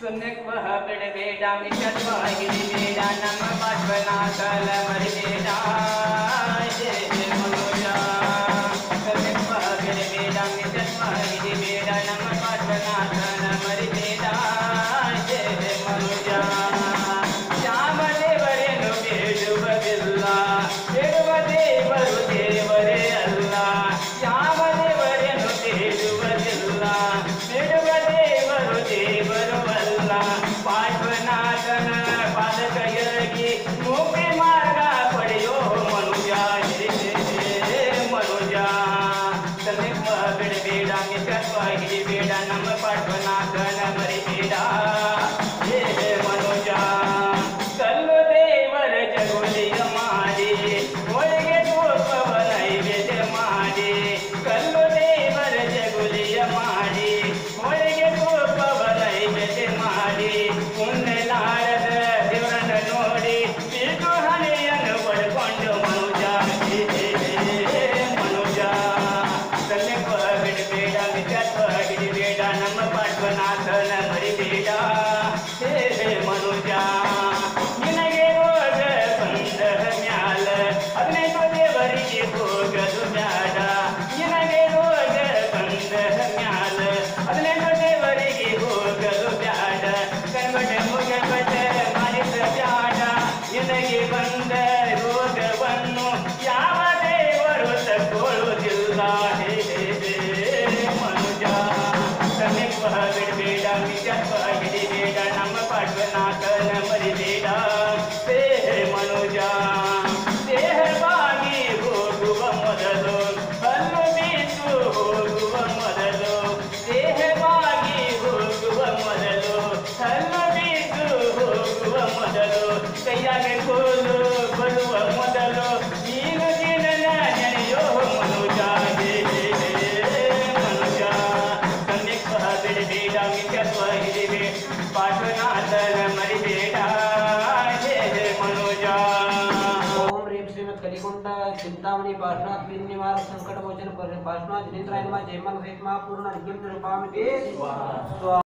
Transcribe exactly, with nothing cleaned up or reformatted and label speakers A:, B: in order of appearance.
A: ಸುನ್ನೆಕ್ವಹ ಬಿಡಬೇಡ ಮಿಷತ್ವಹಿಡಿಬೇಡ ನಮ್ಮ ಪಾಠವನ ಕಲ ಮರಿಬೇಡ ಜಯ ಮನುಜ ಸುನ್ನೆಕ್ವಹ ಬಿಡಬೇಡ ಮಿಷತ್ವಹಿಡಿಬೇಡ ನಮ್ಮ ಪಾಠವನ ಕಲ ಮರಿಬೇಡ ಜಯ ಮನುಜ ಶ್ಯಾಮ ದೇವರೇನು ಬೇಡುವುದಿಲ್ಲ ಬೇಡುವ ದೇವರು ದೇವರೇ ಅಲ್ಲ ಶ್ಯಾಮ ದೇವರೇನು ಬೇಡುವುದಿಲ್ಲ ಬೇಡುವ ದೇವರು ದೇವರು ಅಲ್ಲ ಪಾರ್ಶ್ವನಾಥನ ಪಾದಕ ಎರಗಿ ಮುಕ್ತಿ ಮಾರ್ಗ ಪಡೆಯೋ ಮನುಜ ಮನುಜ ಸನ್ನಿಪ್ಪ ಬಿಡಬೇಡ ಮಿಷತ್ವ ಹಿಡಿಬೇಡ ನಮ್ಮ ಪಾರ್ಶ್ವನಾಥನ ಮರಿಬೇಡ ಹೇ ಮನುಜ ಕಲ್ಲು ದೇವರ ಜಗುಲಿಯ ಮಾಡಿ ಒಳಗೆ ತೋರ್ಪವ ನೈವೇದ್ಯ ಮಾಡಿ ಕಲ್ಲು ದೇವರ ಜಗುಲಿಯ ಮಾಡಿ ಒಳಗೆ ತೋರ್ಪವ ನೈವೇದ್ಯ ಮಾಡಿ ಮುನ್ನೆಲಾರದ ದೇವರನ್ನು ನೋಡಿ ಬಿಟ್ಟು ಹಣೆಯನ್ನು ಪಡ್ಕೊಂಡು ಮನುಜ ಮನುಜ ಸನ್ನಿಪ್ಪ ಬಿಡಬೇಡ ಮಿಷತ್ವ ಹಿಡಿಬೇಡ ನಮ್ಮ ಪಾರ್ಶ್ವನಾಥನ ಮರಿಬೇಡ ಹೇ ಮನುಜ ನಿನಗೆ ರೋಗ ಬಂದ ಮ್ಯಾಲ ಹದಿನೈದು ದೇವರಿಗೆ ಹೋಗದು ಬ್ಯಾಡ ನಿನಗೆ ರೋಗ ಬಂದ ಮ್ಯಾಲ ಹದಿನೈದು ದೇವರಿಗೆ ಹೋಗದು ಬ್ಯಾಡ ಕಣ್ಬಟ ಮುಗಬಟ ಮಾಡಿಸ ಬ್ಯಾಡ ನಿನಗೆ ಬಂದ ರೋಗವನ್ನು ಯಾವ ದೇವರು ತಗೊಳ್ಳುವುದಿಲ್ಲ ಹೇ ಮನುಜ ಸನ್ನಿಪ್ಪ ಬಿಡಬೇಡ ಮಿಷತ್ವ ಹಿಡಿಬೇಡ ನಮ್ಮ ಪಾರ್ಶ್ವನಾಥನ ಮರಿಬೇಡ ಹೇ ಮನುಜ ದೇಹವಾಗಿ ಹೋಗುವ ಮೊದಲು ಹಲ್ಲು ಬೀಸು ಹೋಗುವ ಮೊದಲು ದೇಹವಾಗಿ ಹೋಗುವ ಮೊದಲು ಹಲ್ಲು ಬೀಸು ಹೋಗುವ ಮೊದಲು ಕೈಯಾಗ ಕೋಲು ಬರುವ ಮೊದಲು ನೀನು ದಿನನ ನೆನೆಯೋ ಮನುಜ ಮನುಜ ಸನ್ನಿಪ್ಪ ಬಿಡಬೇಡ ಮಿಷತ್ವ ಹಿಡಿಬೇಡ ಪಾರ್ಶ್ವನಾಥನ ಮರಿಬೇಡ ಹೇ ಮನುಜ
B: ओम ह्रीं श्रीमत् कलिकुंड चिंतामणि पार्श्वनाथ विघ्न निवारक संकट मोचन पार्श्वनाथ जिनेन्द्राय नमः जय मंगल पूर्ण निगम रूपामि स्वाहा।